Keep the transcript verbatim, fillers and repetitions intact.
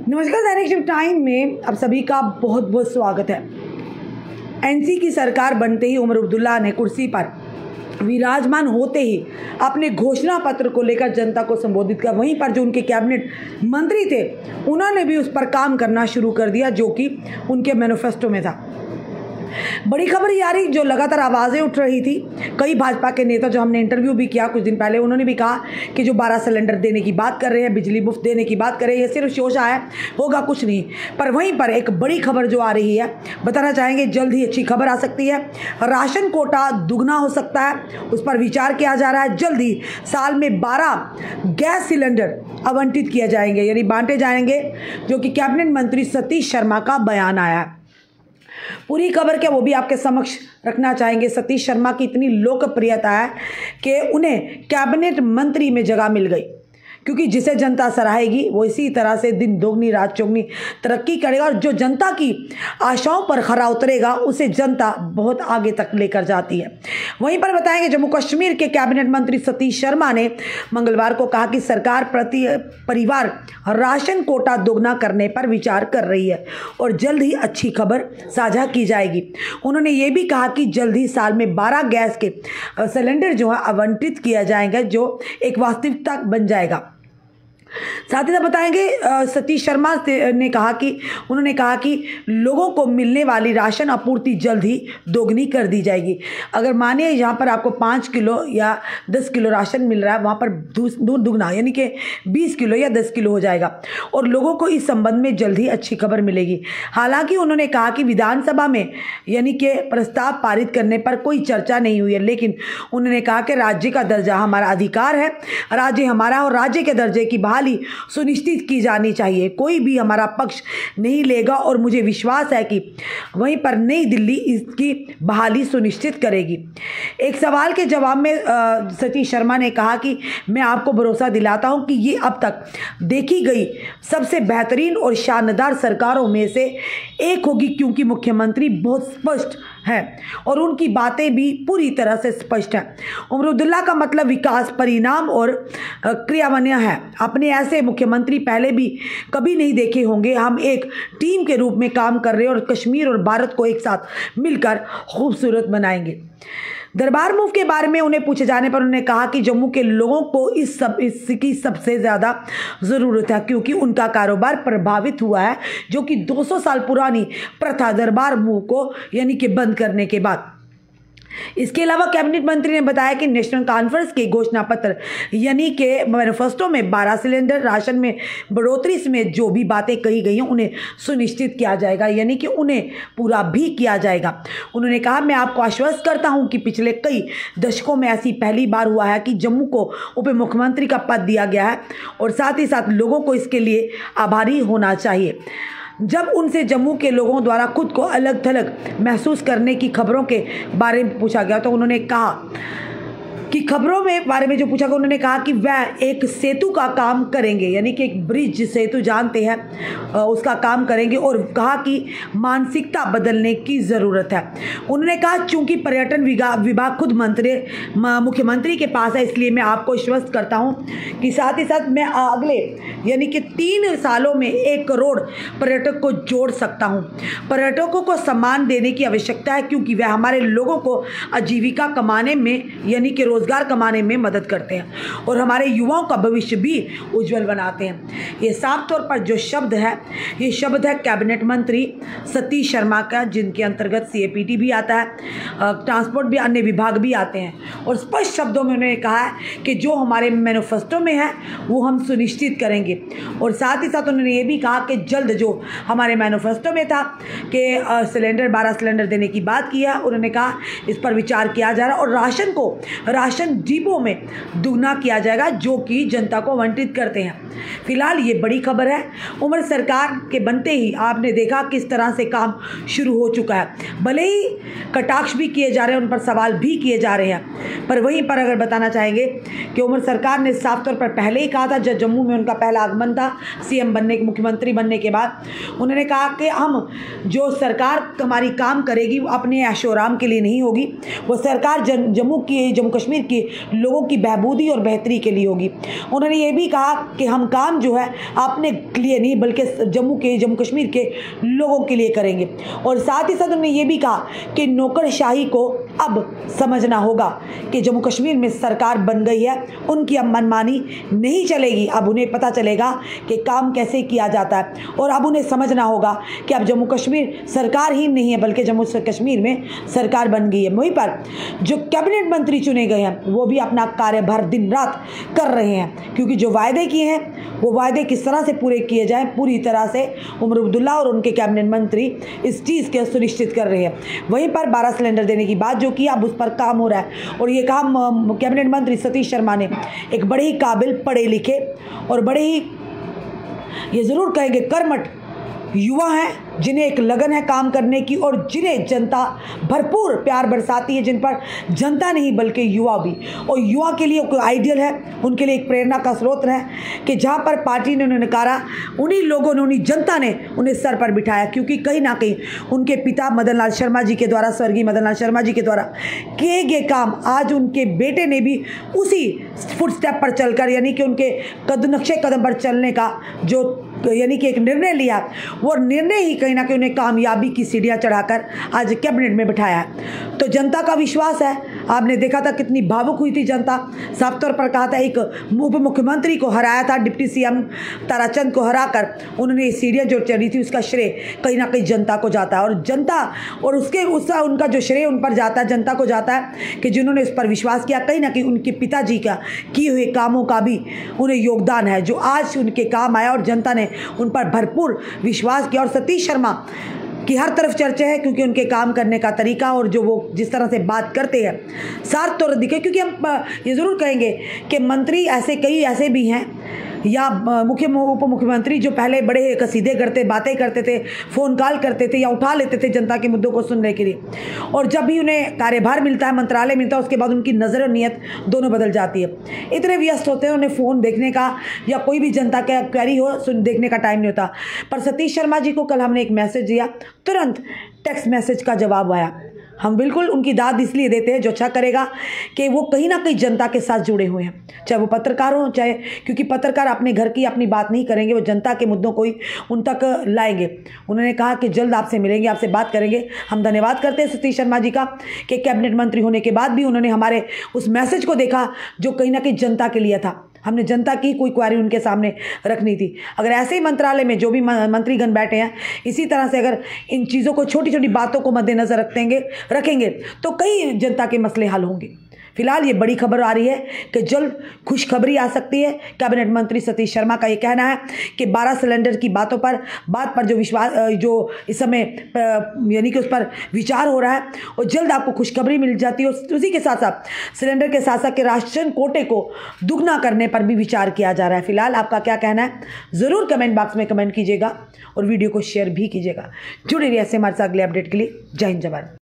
नमस्कार, दैनिक शिव टाइम में आप सभी का बहुत बहुत स्वागत है। एनसी की सरकार बनते ही उमर अब्दुल्ला ने कुर्सी पर विराजमान होते ही अपने घोषणा पत्र को लेकर जनता को संबोधित किया। वहीं पर जो उनके कैबिनेट मंत्री थे उन्होंने भी उस पर काम करना शुरू कर दिया जो कि उनके मैनिफेस्टो में था। बड़ी खबर ये आ रही जो लगातार आवाज़ें उठ रही थी। कई भाजपा के नेता जो हमने इंटरव्यू भी किया कुछ दिन पहले, उन्होंने भी कहा कि जो बारह सिलेंडर देने की बात कर रहे हैं, बिजली मुफ्त देने की बात कर रहे हैं, ये सिर्फ शोशा है, होगा कुछ नहीं। पर वहीं पर एक बड़ी खबर जो आ रही है बताना चाहेंगे, जल्द ही अच्छी खबर आ सकती है। राशन कोटा दुगना हो सकता है, उस पर विचार किया जा रहा है। जल्द ही साल में बारह गैस सिलेंडर आवंटित किए जाएंगे, यानी बांटे जाएंगे, जो कि कैबिनेट मंत्री सतीश शर्मा का बयान आया है। पूरी खबर क्या वो भी आपके समक्ष रखना चाहेंगे। सतीश शर्मा की इतनी लोकप्रियता है कि उन्हें कैबिनेट मंत्री में जगह मिल गई, क्योंकि जिसे जनता सराहेगी वो इसी तरह से दिन दोगुनी रात चौगुनी तरक्की करेगा, और जो जनता की आशाओं पर खरा उतरेगा उसे जनता बहुत आगे तक लेकर जाती है। वहीं पर बताएंगे, जम्मू कश्मीर के कैबिनेट मंत्री सतीश शर्मा ने मंगलवार को कहा कि सरकार प्रति परिवार राशन कोटा दोगुना करने पर विचार कर रही है और जल्द ही अच्छी खबर साझा की जाएगी। उन्होंने ये भी कहा कि जल्द ही साल में बारह गैस के सिलेंडर जो है आवंटित किया जाएगा, जो एक वास्तविकता बन जाएगा। साथ ही साथ बताएंगे, सतीश शर्मा ने कहा कि उन्होंने कहा कि लोगों को मिलने वाली राशन आपूर्ति जल्द ही दोगुनी कर दी जाएगी। अगर मानिए यहाँ पर आपको पाँच किलो या दस किलो राशन मिल रहा है, वहाँ पर दुगना यानी कि बीस किलो या दस किलो हो जाएगा, और लोगों को इस संबंध में जल्द ही अच्छी खबर मिलेगी। हालांकि उन्होंने कहा कि विधानसभा में यानी कि प्रस्ताव पारित करने पर कोई चर्चा नहीं हुई है, लेकिन उन्होंने कहा कि राज्य का दर्जा हमारा अधिकार है, राज्य हमारा, और राज्य के दर्जे की बहाली सुनिश्चित की जानी चाहिए। कोई भी हमारा पक्ष नहीं लेगा और मुझे विश्वास है कि वहीं पर नई दिल्ली इसकी बहाली सुनिश्चित करेगी। एक सवाल के जवाब में सतीश शर्मा ने कहा कि मैं आपको भरोसा दिलाता हूं कि ये अब तक देखी गई सबसे बेहतरीन और शानदार सरकारों में से एक होगी, क्योंकि मुख्यमंत्री बहुत स्पष्ट है और उनकी बातें भी पूरी तरह से स्पष्ट हैं। उमर अब्दुल्ला का मतलब विकास, परिणाम और क्रियान्वयन है। अपने ऐसे मुख्यमंत्री पहले भी कभी नहीं देखे होंगे। हम एक टीम के रूप में काम कर रहे हैं और कश्मीर और भारत को एक साथ मिलकर खूबसूरत बनाएंगे। दरबार मूव के बारे में उन्हें पूछे जाने पर उन्होंने कहा कि जम्मू के लोगों को इस सब इसकी सबसे ज़्यादा ज़रूरत है, क्योंकि उनका कारोबार प्रभावित हुआ है, जो कि दो सौ साल पुरानी प्रथा दरबार मूव को यानी कि बंद करने के बाद। इसके अलावा कैबिनेट मंत्री ने बताया कि नेशनल कॉन्फ्रेंस के घोषणा पत्र यानी कि मैनिफेस्टो में बारह सिलेंडर राशन में बढ़ोतरी में जो भी बातें कही गई हैं उन्हें सुनिश्चित किया जाएगा, यानी कि उन्हें पूरा भी किया जाएगा। उन्होंने कहा, मैं आपको आश्वस्त करता हूं कि पिछले कई दशकों में ऐसी पहली बार हुआ है कि जम्मू को उप मुख्यमंत्री का पद दिया गया है, और साथ ही साथ लोगों को इसके लिए आभारी होना चाहिए। जब उनसे जम्मू के लोगों द्वारा खुद को अलग थलग महसूस करने की खबरों के बारे में पूछा गया तो उन्होंने कहा कि खबरों में बारे में जो पूछा गया, उन्होंने कहा कि वह एक सेतु का काम करेंगे, यानी कि एक ब्रिज सेतु जानते हैं उसका काम करेंगे, और कहा कि मानसिकता बदलने की ज़रूरत है। उन्होंने कहा, चूंकि पर्यटन विभाग खुद मंत्री मुख्यमंत्री के पास है, इसलिए मैं आपको आश्वस्त करता हूं कि साथ ही साथ मैं अगले यानी कि तीन सालों में एक करोड़ पर्यटक को जोड़ सकता हूं। पर्यटकों को सम्मान देने की आवश्यकता है, क्योंकि वह हमारे लोगों को आजीविका कमाने में यानी कि रोजगार कमाने में मदद करते हैं और हमारे युवाओं का भविष्य भी उज्जवल बनाते हैं। ये साफ तौर पर जो शब्द है, ये शब्द है कैबिनेट मंत्री सतीश शर्मा का, जिनके अंतर्गत सीएपीटी भी आता है, ट्रांसपोर्ट भी, अन्य विभाग भी आते हैं, और स्पष्ट शब्दों में उन्होंने कहा है कि जो हमारे मैनिफेस्टो में है वो हम सुनिश्चित करेंगे। और साथ ही साथ उन्होंने ये भी कहा कि जल्द जो हमारे मैनिफेस्टो में था कि सिलेंडर बारह सिलेंडर देने की बात की है, उन्होंने कहा इस पर विचार किया जा रहा है, और राशन को राशन डिपो में दुगना किया जाएगा, जो कि जनता को आवंटित करते हैं। फिलहाल ये बड़ी खबर है। उमर सरकार के बनते ही आपने देखा किस तरह से काम शुरू हो चुका है। भले ही कटाक्ष भी किए जा रहे हैं, उन पर सवाल भी किए जा रहे हैं, पर वहीं पर अगर बताना चाहेंगे कि उमर सरकार ने साफ तौर पर पहले ही कहा था, जब जम्मू में उनका पहला आगमन था सीएम बनने मुख्यमंत्री बनने के बाद, उन्होंने कहा कि हम जो सरकार हमारी काम करेगी वो अपने ऐशोआराम के लिए नहीं होगी, वो सरकार जम्मू की जम्मू कश्मीर के लोगों की बहबूदी और बेहतरी के लिए होगी। उन्होंने ये भी कहा कि हम काम जो है अपने लिए नहीं बल्कि जम्मू के जम्मू कश्मीर के लोगों के लिए करेंगे। और साथ ही साथ उन्होंने ये भी कहा कि नौकरशाही को अब समझना होगा कि जम्मू कश्मीर में सरकार बन गई है, उनकी अब मनमानी नहीं चलेगी। अब उन्हें पता चलेगा कि काम कैसे किया जाता है और अब उन्हें समझना होगा कि अब जम्मू कश्मीर सरकार ही नहीं है बल्कि जम्मू कश्मीर में सरकार बन गई है। वहीं पर जो कैबिनेट मंत्री चुने गए हैं वो भी अपना कार्यभार दिन रात कर रहे हैं, क्योंकि जो वायदे किए हैं वो वायदे किस तरह से पूरे किए जाएं पूरी तरह से उमर अब्दुल्ला और उनके कैबिनेट मंत्री इस चीज़ के सुनिश्चित कर रहे हैं। वहीं पर बारह सिलेंडर देने की बात जो की अब उस पर काम हो रहा है और ये काम कैबिनेट मंत्री सतीश शर्मा ने, एक बड़े ही काबिल, पढ़े लिखे और बड़े ही ये ज़रूर कहेंगे कर्मठ युवा हैं, जिन्हें एक लगन है काम करने की और जिन्हें जनता भरपूर प्यार बरसाती है, जिन पर जनता नहीं बल्कि युवा भी, और युवा के लिए कोई आइडियल है, उनके लिए एक प्रेरणा का स्रोत है कि जहाँ पर पार्टी ने उन्हें नकारा, उन्हीं लोगों ने, उन्हीं जनता ने उन्हें सर पर बिठाया, क्योंकि कहीं ना कहीं उनके पिता मदन लाल शर्मा जी के द्वारा, स्वर्गीय मदन लाल शर्मा जी के द्वारा किए गए काम आज उनके बेटे ने भी उसी फुटस्टेप पर चलकर, यानी कि उनके कद नक्शे कदम पर चलने का जो यानी कि एक निर्णय लिया, वो निर्णय ही कहीं ना कहीं उन्हें कामयाबी की सीढ़ियाँ चढ़ाकर आज कैबिनेट में बिठाया है। तो जनता का विश्वास है, आपने देखा था कितनी भावुक हुई थी जनता, साफ तौर पर कहा था एक उप मुख्यमंत्री को हराया था, डिप्टी सीएम ताराचंद को हराकर उन्होंने सीढ़ियाँ जो चढ़ी थी उसका श्रेय कहीं ना कहीं जनता को जाता है। और जनता और उसके उसका उनका जो श्रेय उन पर जाता है, जनता को जाता है कि जिन्होंने उस पर विश्वास किया, कहीं ना कहीं उनके पिताजी का किए हुए कामों का भी उन्हें योगदान है जो आज उनके काम आया और जनता ने उन पर भरपूर विश्वास किया। और सतीश शर्मा की हर तरफ चर्चा है क्योंकि उनके काम करने का तरीका और जो वो जिस तरह से बात करते हैं साफ तौर दिखे, क्योंकि हम ये ज़रूर कहेंगे कि मंत्री ऐसे कई ऐसे भी हैं या मुख्य उप मुख्यमंत्री जो पहले बड़े कसीदे करते, बातें करते थे, फ़ोन कॉल करते थे या उठा लेते थे जनता के मुद्दों को सुनने के लिए, और जब भी उन्हें कार्यभार मिलता है, मंत्रालय मिलता है, उसके बाद उनकी नज़र और नीयत दोनों बदल जाती है। इतने व्यस्त होते हैं, उन्हें फ़ोन देखने का या कोई भी जनता का क्वेरी हो सुन देखने का टाइम नहीं होता। पर सतीश शर्मा जी को कल हमने एक मैसेज दिया, तुरंत टेक्स्ट मैसेज का जवाब आया। हम बिल्कुल उनकी दाद इसलिए देते हैं जो अच्छा करेगा कि वो कहीं ना कहीं जनता के साथ जुड़े हुए हैं, चाहे वो पत्रकार हो, चाहे, क्योंकि पत्रकार अपने घर की अपनी बात नहीं करेंगे, वो जनता के मुद्दों को ही उन तक लाएंगे। उन्होंने कहा कि जल्द आपसे मिलेंगे, आपसे बात करेंगे। हम धन्यवाद करते हैं सतीश शर्मा जी का कि कैबिनेट मंत्री होने के बाद भी उन्होंने हमारे उस मैसेज को देखा जो कहीं ना कहीं जनता के लिए था। हमने जनता की कोई क्वारी उनके सामने रखनी थी। अगर ऐसे ही मंत्रालय में जो भी मंत्रीगण बैठे हैं इसी तरह से अगर इन चीज़ों को, छोटी छोटी बातों को मद्देनजर रखेंगे रखेंगे तो कई जनता के मसले हल होंगे। फिलहाल ये बड़ी खबर आ रही है कि जल्द खुशखबरी आ सकती है। कैबिनेट मंत्री सतीश शर्मा का ये कहना है कि बारह सिलेंडर की बातों पर बात पर जो विश्वास जो इस समय यानी कि उस पर विचार हो रहा है और जल्द आपको खुशखबरी मिल जाती है। उसी के साथ साथ सिलेंडर के साथ साथ के राशन कोटे को दुगना करने पर भी विचार किया जा रहा है। फिलहाल आपका क्या कहना है ज़रूर कमेंट बॉक्स में कमेंट कीजिएगा और वीडियो को शेयर भी कीजिएगा। जुड़े रहिए ऐसे हमारे साथ अगले अपडेट के लिए। जय हिंद, जय भारत।